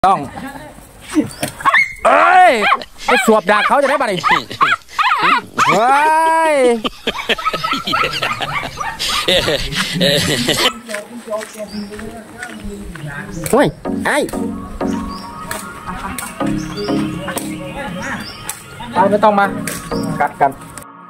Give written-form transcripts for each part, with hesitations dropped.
ต้องเอ้ยไปสวบดากเขาจะได้ปะนี่ว้ายโอ้ยไอ้ไม่ต้องมากัดกัน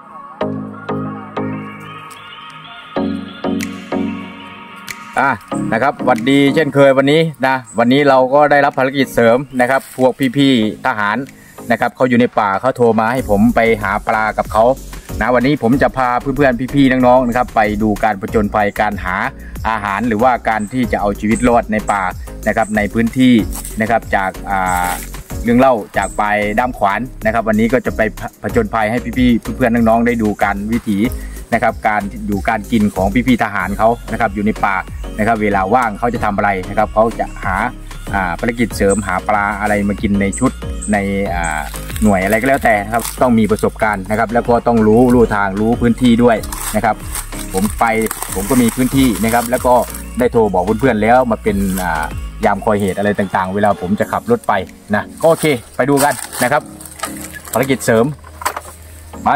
นะครับสวัสดีเช่นเคยวันนี้นะวันนี้เราก็ได้รับภารกิจเสริมนะครับพวกพี่ๆทหารนะครับเขาอยู่ในป่าเขาโทรมาให้ผมไปหาปลากับเขานะวันนี้ผมจะพาเพื่อนๆพี่ๆน้องๆนะครับไปดูการผจญภัยการหาอาหารหรือว่าการที่จะเอาชีวิตรอดในป่านะครับในพื้นที่นะครับจากเรื่องเล่าจากปลายด้ามขวานนะครับวันนี้ก็จะไปผจญภัยให้พี่ๆเพื่อนๆน้องๆได้ดูการวิถีนะครับการอยู่การกินของพี่ๆทหารเขานะครับอยู่ในป่านะครับเวลาว่างเขาจะทำอะไรนะครับเขาจะหาภารกิจเสริมหาปลาอะไรมากินในชุดในหน่วยอะไรก็แล้วแต่นะครับต้องมีประสบการณ์นะครับแล้วก็ต้องรู้ทางรู้พื้นที่ด้วยนะครับผมก็มีพื้นที่นะครับแล้วก็ได้โทรบอกเพื่อนๆแล้วมาเป็นยามคอยเหตุอะไรต่างๆเวลาผมจะขับรถไปนะก็โอเคไปดูกันนะครับภารกิจเสริมไป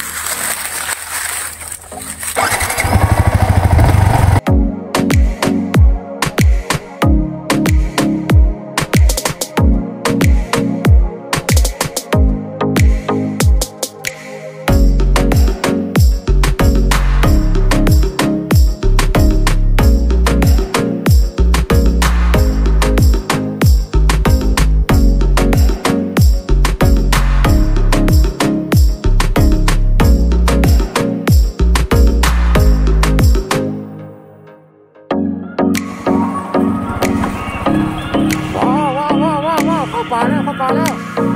ปลาแล้ว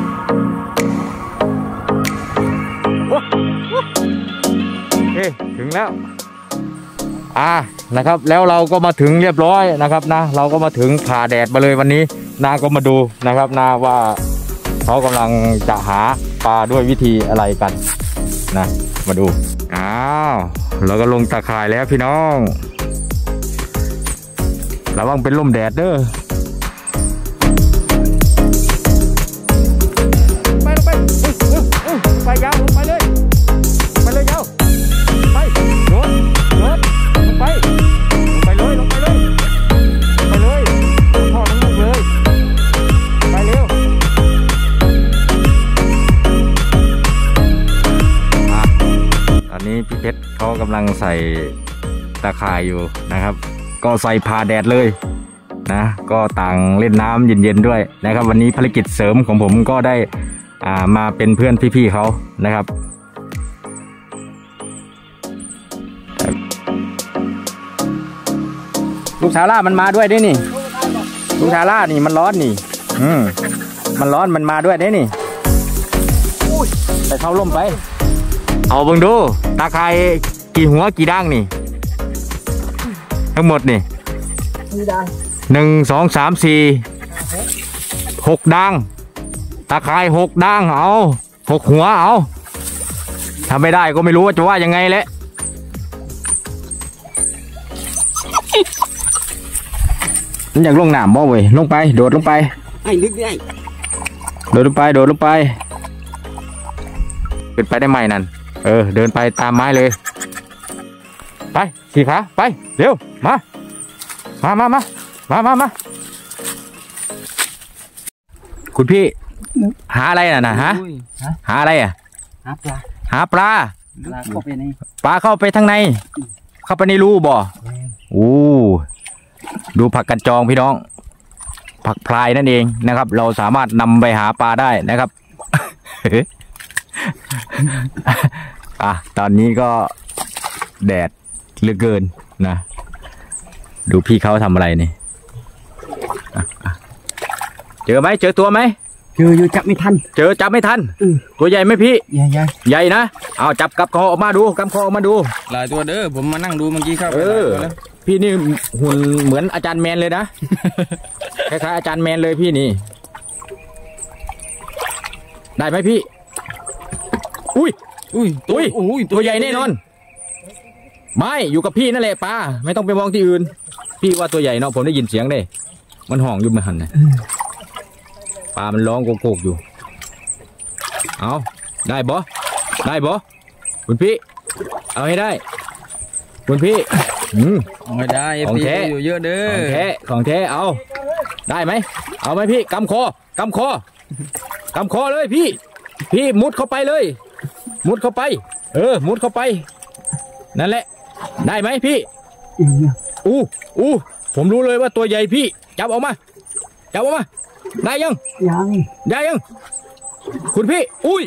ถึงแล้วนะครับแล้วเราก็มาถึงเรียบร้อยนะครับนะเราก็มาถึงผ่าแดดมาเลยวันนี้นาก็มาดูนะครับนาว่าเขากำลังจะหาปลาด้วยวิธีอะไรกันนะมาดูเราก็ลงตะข่ายแล้วพี่น้องระวังเป็นลมแดดเด้อไปยาวลงไปเลยยาวไปโดดลงไปเลยพ่อมันลุกเลยไปเร็วอันนี้พี่เพชรเขากำลังใส่ตะข่ายอยู่นะครับก็ใส่ผ่าแดดเลยนะก็ต่างเล่นน้ำเย็นๆด้วยนะครับวันนี้ภารกิจเสริมของผมก็ได้มาเป็นเพื่อนพี่ๆเขานะครับลูกชาล่ามันมาด้วยได้นี่ลูกชาล่านี่มันร้อนนี่มันร้อนมันมาด้วยได้นี่ไปเข้าร่มไปเอาเบิ่งดูตาไคร้กี่หัวกี่ด่างนี่ทั้งหมดนี่1 2 3 4 6ด่างตาข่าย6ด่างเอา6หัวเอาทำไม่ได้ก็ไม่รู้ว่าจะว่ายังไงแหละมันอยากลงน้ำบ่เว้ยลงไปโดดลงไปไอ้ลึกได้โดดลงไปขึ้นไปได้ไหมนั่นเดินไปตามไม้เลยไปขี่ขาไปเร็วมาคุณพี่หาอะไรนะฮะหาอะไรหาปลาปลาเข้าไปทางในเข้าไปในรูบ่ดูผักกันจองพี่น้องผักพลายนั่นเองนะครับเราสามารถนำไปหาปลาได้นะครับตอนนี้ก็แดดเหลือเกินนะดูพี่เขาทำอะไรนี่เจอไหมเจอตัวไหมเจอจับไม่ทันตัวใหญ่ไหมพี่ใหญ่นะเอาจับกับคอออกมาดูกำคอออกมาดูหลายตัวเด้อผมมานั่งดูเมื่อกี้ครับพี่นี่หุ่นเหมือนอาจารย์แมนเลยนะคล้ายๆอาจารย์แมนเลยพี่นี่ได้ไหมพี่อุ้ยตัวใหญ่แน่นอนไม่อยู่กับพี่นั่นแหละปลาไม่ต้องไปมองที่อื่นพี่ว่าตัวใหญ่เนาะผมได้ยินเสียงเลยมันห่องอยู่มันหันนะปลามันร้องโกกๆอยู่เอาได้บ่คุณพี่เอาให้ได้คุณพี่ไม่ได้ของแท้อยู่เยอะเด้อของแท้เอาได้ไหมเอาไหมพี่กำคอเลยพี่มุดเข้าไปเลยมุดเข้าไปมุดเข้าไปนั่นแหละได้ไหมพี่ผมรู้เลยว่าตัวใหญ่พี่จับออกมาได้ยังคุณพี่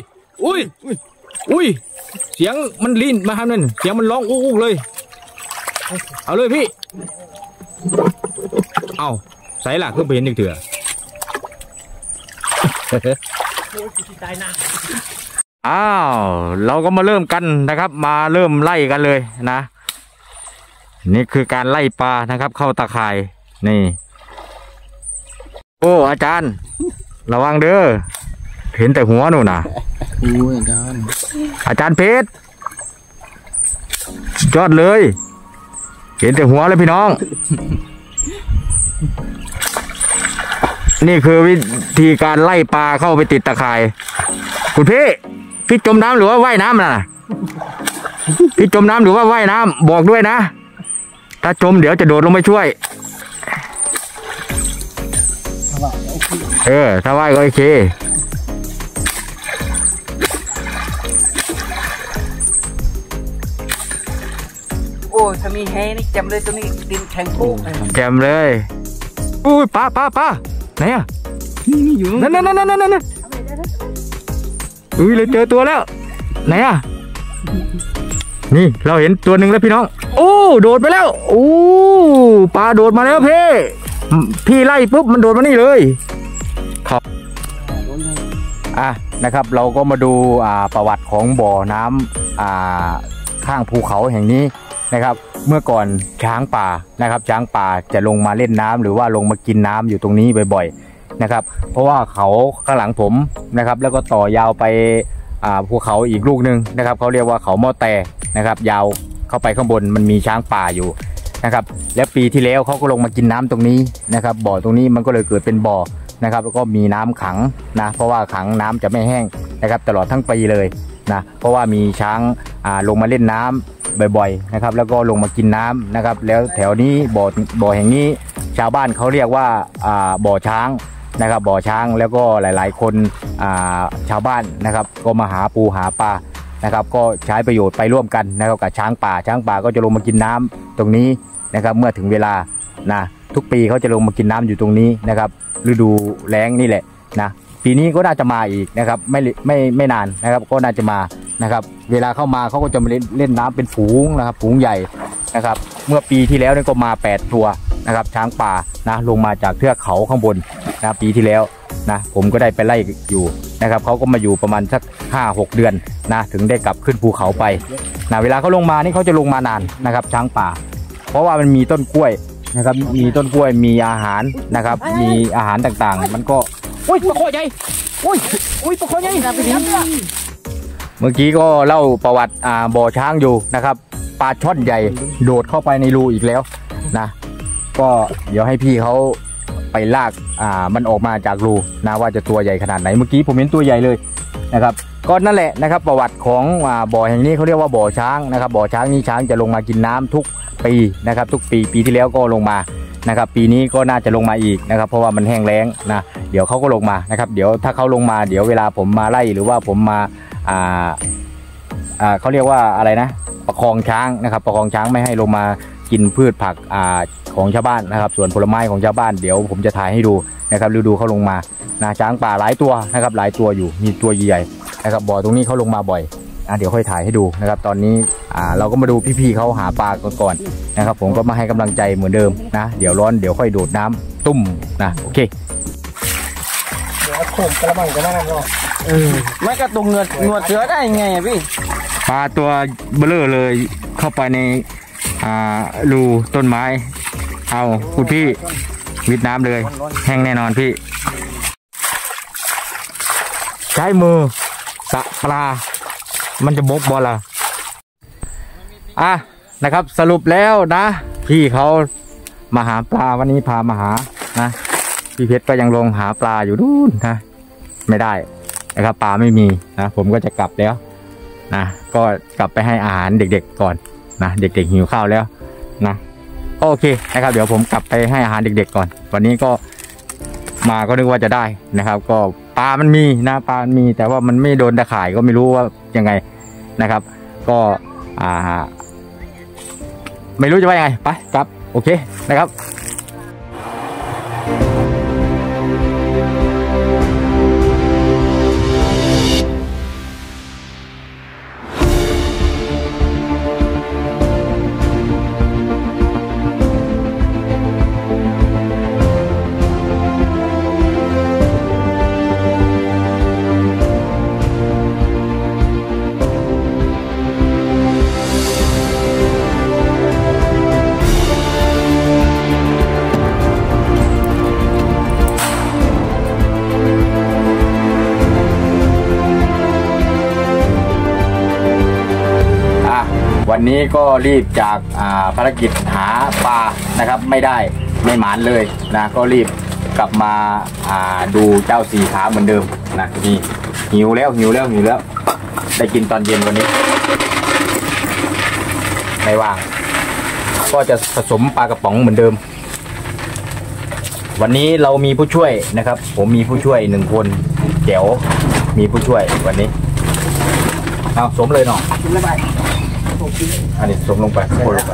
อุ้ยเสียงมันลิ้นมาทำนั่นเสียงมันร้องอู้เลยเอาเลยพี่เอาใส่หลักขึ้นไปเห็นอีกเถื่ออ้าวเราก็มาเริ่มกันนะครับมาเริ่มไล่กันเลยนะนี่คือการไล่ปลานะครับเข้าตาข่ายนี่โอ้อาจารย์ระวังเด้อเห็นแต่หัวหนูนะอาจารย์เพชรยอดเลยเห็นแต่หัวเลยพี่น้องนี่คือวิธีการไล่ปลาเข้าไปติดตะข่ายคุณพี่จมน้ำหรือว่าว่ายน้ำน่ะพี่จมน้ำหรือว่าว่ายน้ำบอกด้วยนะถ้าจมเดี๋ยวจะโดดลงไปช่วยถ้าว่ายก็โอเคโอ้ถ้ามีแฮนี่จำเลยตัวนี้ดินแข็งปุ๊บแจมเลยอุ้ยปลาไหนอ่ะนี่อยู่นั่นอุ้ยเลยเจอตัวแล้วไหนอ่ะนี่เราเห็นตัวหนึ่งแล้วพี่น้องโอ้โดดไปแล้วโอ้ปลาโดดมาแล้วพี่ไล่ปุ๊บมันโดดมานี่เลยครับนะครับเราก็มาดูประวัติของบ่อน้ำข้างภูเขาแห่งนี้นะครับเมื่อก่อนช้างป่านะครับช้างป่าจะลงมาเล่นน้ำหรือว่าลงมากินน้ำอยู่ตรงนี้บ่อยๆนะครับเพราะว่าเขาข้างหลังผมนะครับแล้วก็ต่อยาวไปภูเขาอีกลูกนึงนะครับเขาเรียกว่าเขาหม้อแตนะครับยาวเข้าไปข้างบนมันมีช้างป่าอยู่นะครับและปีที่แล้วเขาก็ลงมากินน้ำตรงนี้นะครับบ่อตรงนี้มันก็เลยเกิดเป็นบ่อนะครับแล้วก็มีน้ำขังนะเพราะว่าขังน้ำจะไม่แห้งนะครับตลอดทั้งปีเลยนะเพราะว่ามีช้างลงมาเล่นน้ำบ่อยๆนะครับแล้วก็ลงมากินน้ำนะครับแล้วแถวนี้บ่อแห่งนี้ชาวบ้านเขาเรียกว่าบ่อช้างนะครับบ่อช้างแล้วก็หลายๆคนชาวบ้านนะครับก็มาหาปูหาปลานะครับก็ใช้ประโยชน์ไปร่วมกันนะครับกับช้างป่าก็จะลงมากินน้ำตรงนี้นะครับเมื่อถึงเวลานะทุกปีเขาจะลงมากินน้ำอยู่ตรงนี้นะครับฤดูแล้งนี่แหละนะปีนี้ก็น่าจะมาอีกนะครับไม่นานนะครับก็น่าจะมานะครับเวลาเข้ามาเขาก็จะมาเล่นน้ำเป็นฝูงนะครับฝูงใหญ่นะครับเมื่อปีที่แล้วนี่ก็มา8ตัวนะครับช้างป่านะลงมาจากเทือกเขาข้างบนนะปีที่แล้วนะผมก็ได้ไปไล่อยู่นะครับเขาก็มาอยู่ประมาณสัก5-6 เดือนนะถึงได้กลับขึ้นภูเขาไปนะเวลาเขาลงมานี่เขาจะลงมานานนะครับช้างป่าเพราะว่ามันมีต้นกล้วยนะครับมีต้นกล้วยมีอาหารนะครับมีอาหารต่างๆมันก็โอ้ยปลาคอใหญ่โอ้ยปลาคอใหญ่เมื่อกี้ก็เล่าประวัติบ่อช้างอยู่นะครับปลาช่อนใหญ่โดดเข้าไปในรูอีกแล้วนะก็เดี๋ยวให้พี่เขาไปลากมันออกมาจากรูนะว่าจะตัวใหญ่ขนาดไหนเมื่อกี้ผมเห็นตัวใหญ่เลยนะครับก็นั่นแหละนะครับประวัติของบ่อแห่งนี้เขาเรียกว่าบ่อช้างนะครับบ่อช้างนี้ช้างจะลงมากินน้ำทุกปีนะครับทุกปีที่แล้วก็ลงมานะครับปีนี้ก็น่าจะลงมาอีกนะครับเพราะว่ามันแห้งแล้งนะเดี๋ยวเขาก็ลงมานะครับเดี๋ยวถ้าเขาลงมาเดี๋ยวเวลาผมมาไล่หรือว่าผมมาเขาเรียกว่าอะไรนะประคองช้างนะครับประคองช้างไม่ให้ลงมากินพืชผักของชาวบ้านนะครับส่วนผลไม้ของชาวบ้านเดี๋ยวผมจะถ่ายให้ดูนะครับฤดูเขาลงมานะช้างป่าหลายตัวนะครับหลายตัวอยู่มีตัวใหญ่นะครับบ่อตรงนี้เขาลงมาบ่อยเดี๋ยวค่อยถ่ายให้ดูนะครับตอนนี้เราก็มาดูพี่ๆเขาหาปลาก่อนนะครับผมก็มาให้กำลังใจเหมือนเดิมนะเดี๋ยวร้อนเดี๋ยวค่อยโดดน้ำตุ้มนะโอเคเดี๋ยวโขมกระมังจะนั่งรอไม่กระตุงเงือเสือได้ไงพี่ปลาตัวเบลอเลยเข้าไปในรูต้นไม้เอาคุณพี่วิดน้ำเลยแห้งแน่นอนพี่ใช้มือสะปลามันจะบกบอลล่ะนะครับสรุปแล้วนะพี่เขามาหาปลาวันนี้พามาหานะพี่เพชรก็ยังลงหาปลาอยู่นู่นนะไม่ได้นะครับปลาไม่มีนะผมก็จะกลับแล้วนะก็กลับไปให้อาหารเด็กๆก่อนนะเด็กๆหิวข้าวแล้วนะโอเคนะครับเดี๋ยวผมกลับไปให้อาหารเด็กๆก่อนวันนี้ก็มาก็นึกว่าจะได้นะครับก็ปลามันมีนะปลามันมีแต่ว่ามันไม่โดนตะข่ายก็ไม่รู้ว่ายังไงนะครับก็ไม่รู้จะว่ายังไงไปครับโอเคนะครับวันนี้ก็รีบจากภารกิจหาปลานะครับไม่หมานเลยนะก็รีบกลับมาดูเจ้าสี่ขาเหมือนเดิมนะนี่หิวแล้วได้กินตอนเย็นวันนี้ไม่ว่างก็จะผสมปลากระป๋องเหมือนเดิมวันนี้เรามีผู้ช่วยนะครับผมมีผู้ช่วย1 คนแจ๋วมีผู้ช่วยวันนี้เอาสมเลยเนาะอันนี้สมลงไปโคนลง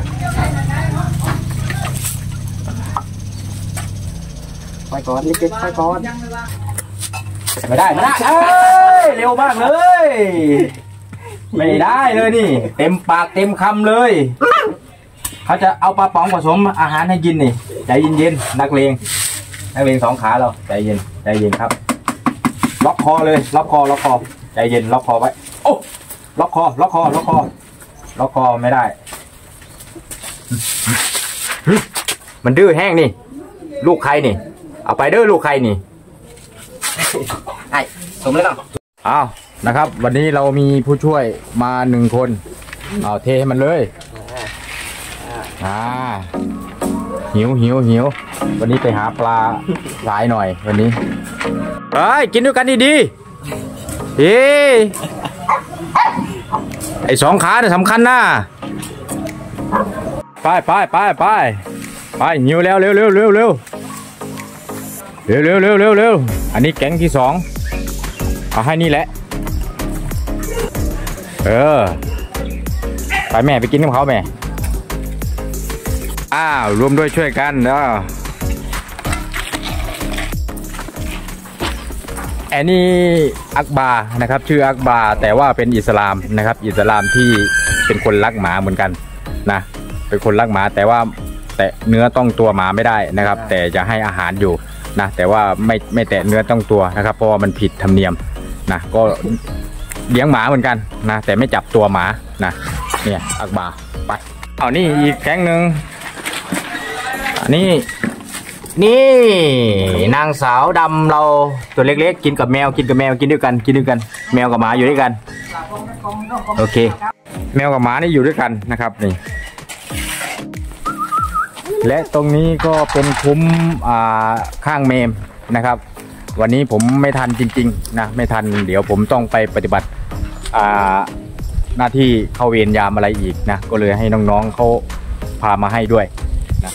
ไปก่อนนี่เก็บไปก่อนไม่ได้เร็วมากเลยไม่ได้เลยนี่เต็มปากเต็มคำเลยเขาจะเอาปลาป๋องผสมอาหารให้กินนี่ใจเย็นๆนักเลง2 ขาเราใจเย็นครับล็อกคอเลยล็อกคอใจเย็นล็อกคอไว้โอ้ล็อกคอไม่ได้มันดื้อแห้งนี่ลูกใครนี่เอาไปเด้อลูกใครนี่ไอ้สมแล้วเนาะอ้าวนะครับวันนี้เรามีผู้ช่วยมา1 คนเอาเทให้มันเลยหิววันนี้ไปหาปลาหลายหน่อยวันนี้กินด้วยกันดีๆไอ้2 ขาเนี่ยสำคัญนะไปหิวแล้วเร็วอันนี้แก๊งที่2เอาให้นี่แหละไปแม่ไปกินกับเขาแม่รวมด้วยช่วยกันอันนี้อักบานะครับชื่ออักบาแต่ว่าเป็นอิสลามนะครับอิสลามที่เป็นคนรักหมาเหมือนกันนะเป็นคนรักหมาแต่ว่าแตะเนื้อต้องตัวหมาไม่ได้นะครับแต่จะให้อาหารอยู่นะแต่ว่าไม่แตะเนื้อต้องตัวนะครับเพราะว่ามันผิดธรรมเนียมนะก็เลี้ยงหมาเหมือนกันนะแต่ไม่จับตัวหมานะเนี่ยอักบาไปเอานี่อีกแก๊งหนึ่งนี่นางสาวดำเราตัวเล็กๆกินกับแมวกินด้วยกันแมวกับหมาอยู่ด้วยกันโอเคแมวกับหมานี่อยู่ด้วยกันนะครับนี่และตรงนี้ก็เป็นคุ้มข้างเมมนะครับวันนี้ผมไม่ทันจริงๆนะไม่ทันเดี๋ยวผมต้องไปปฏิบัติหน้าที่เข้าเวรยามอะไรอีกนะก็เลยให้น้องๆเขาพามาให้ด้วยนะ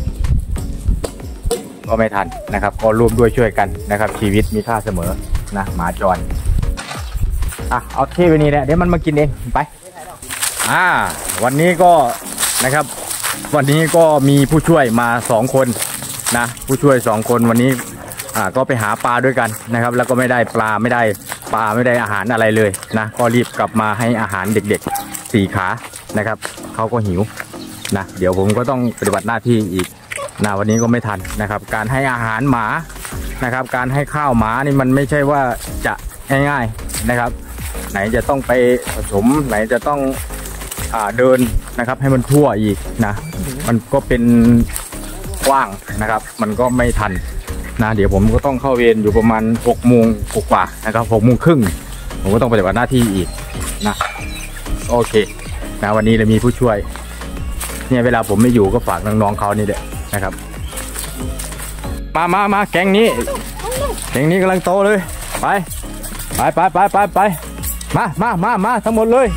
ก็ไม่ทันนะครับก็ร่วมด้วยช่วยกันนะครับชีวิตมีค่าเสมอนะหมาจรเอาเทไปนี่แหละเดี๋ยวมันมากินเองไปวันนี้ก็นะครับวันนี้ก็มีผู้ช่วยมา2 คนนะผู้ช่วย2 คนวันนี้ก็ไปหาปลาด้วยกันนะครับแล้วก็ไม่ได้ปลาไม่ได้อาหารอะไรเลยนะก็รีบกลับมาให้อาหารเด็กๆ4 ขานะครับเขาก็หิวนะเดี๋ยวผมก็ต้องปฏิบัติหน้าที่อีกนะวันนี้ก็ไม่ทันนะครับการให้อาหารหมานะครับการให้ข้าวหมานี่มันไม่ใช่ว่าจะง่ายๆนะครับไหนจะต้องไปผสมไหนจะต้องเดินนะครับให้มันทั่วอีกนะมันก็เป็นกว้างนะครับมันก็ไม่ทันนะเดี๋ยวผมก็ต้องเข้าเวรอยู่ประมาณ6 โมงกว่านะครับ6 โมงครึ่งผมก็ต้องปฏิบัติหน้าที่อีกนะโอเคนะวันนี้เรามีผู้ช่วยเนี่ยเวลาผมไม่อยู่ก็ฝากน้องๆเขานี่แหละนะครับมาแก๊งนี้กำลังโตเลยไปมาทั้งหมดเลย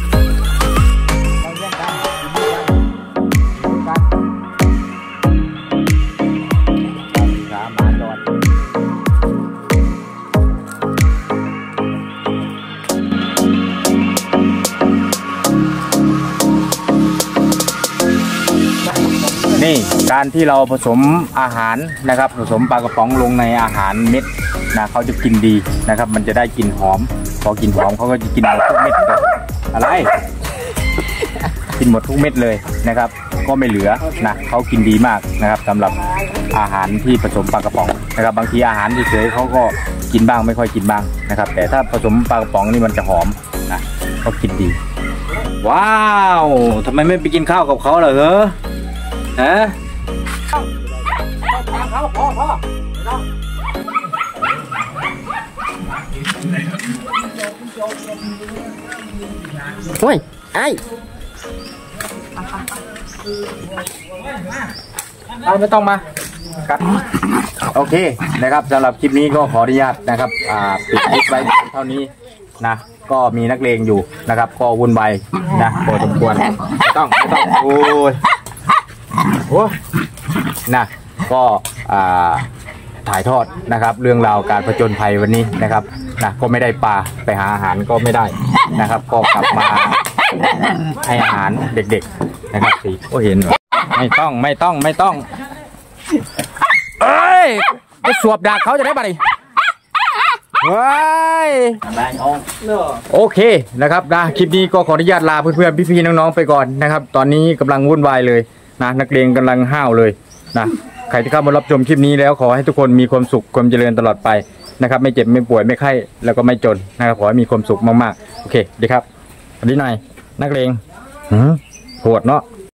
นี่การที่เราผสมอาหารนะครับผสมปลากระป๋องลงในอาหารเม็ดนะเขาจะกินดีนะครับมันจะได้กลิ่นหอมพอกลิ่นหอมเขาก็จะกินหมดทุกเม็ดเลยอะไรกินหมดทุกเม็ดเลยนะครับก็ไม่เหลือนะเขากินดีมากนะครับสำหรับอาหารที่ผสมปลากระป๋องนะครับบางทีอาหารเฉยๆเขาก็กินบ้างไม่ค่อยกินบ้างนะครับแต่ถ้าผสมปลากระป๋องนี่มันจะหอมนะเขากินดีว้าวทำไมไม่ไปกินข้าวกับเขาเหรอฮะโอ้ยไอ้ไม่ต้องมาครับโอเคนะครับสำหรับคลิปนี้ก็ขออนุญาตนะครับปิดคลิปไว้เท่านี้นะก็มีนักเลงอยู่นะครับก็วุ่นวายนะพอสมควรไม่ต้องโอ้ยนะก็ถ่ายทอดนะครับเรื่องราวการผจญภัยวันนี้นะครับนะก็ไม่ได้ปลาไปหาอาหารก็ไม่ได้นะครับก็กลับมาให้อาหารเด็กๆนะครับสิก็เห็นไม่ต้องเอ้ยไปสวบดากเขาจะได้ปะดิว้ายโอเคนะครับนะคลิปนี้ก็ขออนุญาตลาเพื่อนๆพี่ๆน้องๆไปก่อนนะครับตอนนี้กำลังวุ่นวายเลยนะนักเลงกำลังห้าวเลยนะใครที่เข้ามารับชมคลิปนี้แล้วขอให้ทุกคนมีความสุขความเจริญตลอดไปนะครับไม่เจ็บไม่ป่วยไม่ไข้แล้วก็ไม่จนนะครับขอให้มีความสุขมากๆโอเคดีครับสวัสดีหน่อยนักเลงโหดเนาะ